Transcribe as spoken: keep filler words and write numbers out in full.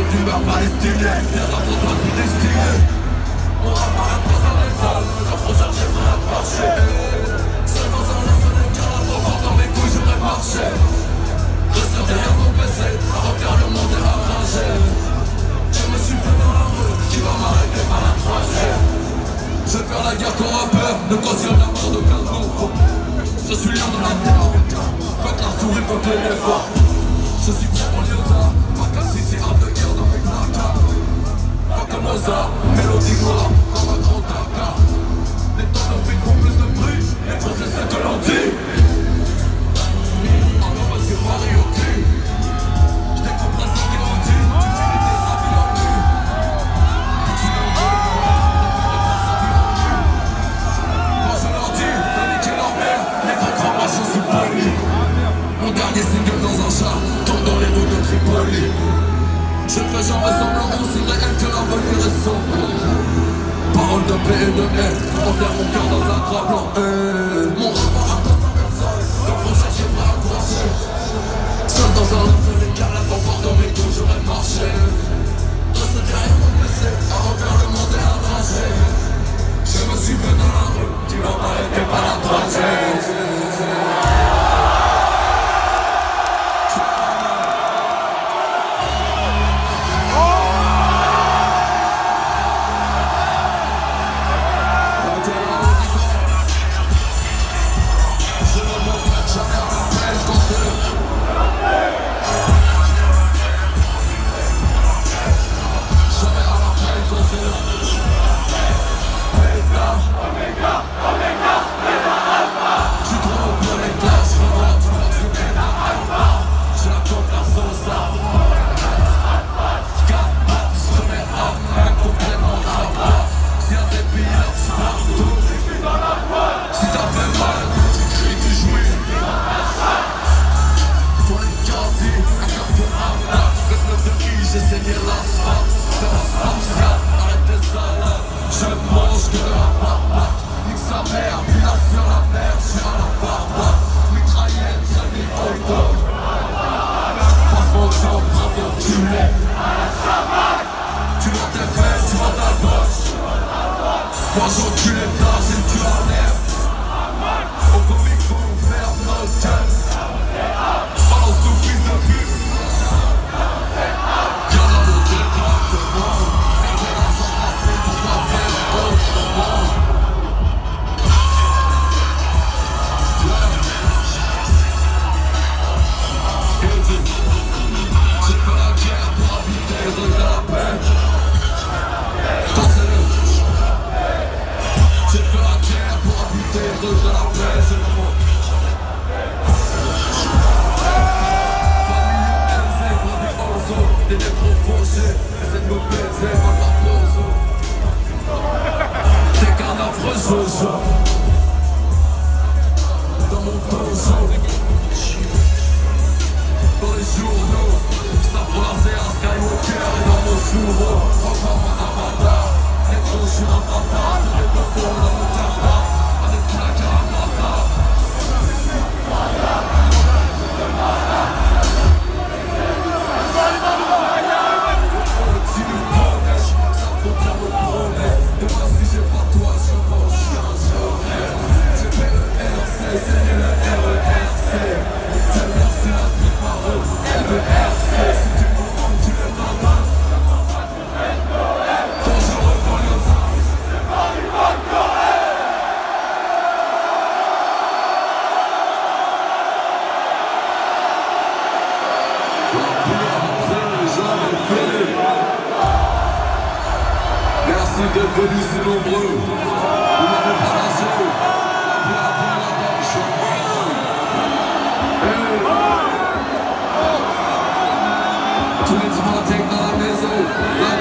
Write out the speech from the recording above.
d'humeur palestinienne, les rapports doivent être destinés. On apparaît pas dans les salles, la frontière j'ai prêt à marcher. Seul dans un lac de car encore dans mes couilles j'aurais marché. Rester derrière mon P C, à refaire le monde et à rager. Je me suis fait dans la rue, qui va m'arrêter par la troisième. Je vais faire la guerre qu'on repère, ne cautionne la mort d'aucun enfant. Je suis lion de la terre, quand la souris faut que les fois. Je suis prêt pour Lyosa, ma capacité à de guerre dans mes placards. Pas comme Mozart, mélodie noire, comme un grand Dakar. Les temps de fric font plus de bruit, les gros c'est ce que l'on dit. En nom monsieur Mariotti, je découperai ce qui l'on dit. Tu finis tes habits en nu. Tu ne veux pas, moi je leur dis, de niquer leur mère, les gros grands machins sous poli. Mon dernier single dans un char, tombe dans les rues de Tripoli. Je fais genre ressemblant aussi réel que l'avenir est sombre. Parole de paix et de haine, enterre mon cœur dans un drap blanc. eh. Mon rapport à toi comme seul, donc faut chercher pas à croiser. Seul dans un seul écart, la fanfare dans mes coups, j'aurais marché. Reste derrière mon P C, à refaire le monde et à tracer. Je me suis fait dans la rue, tu vas m'arrêter par la troisième. Merci d'être venus si nombreux. Vous m'avez pas lâché. Après, après, là-bas, je suis hey. Tous les dimanches, dans la maison.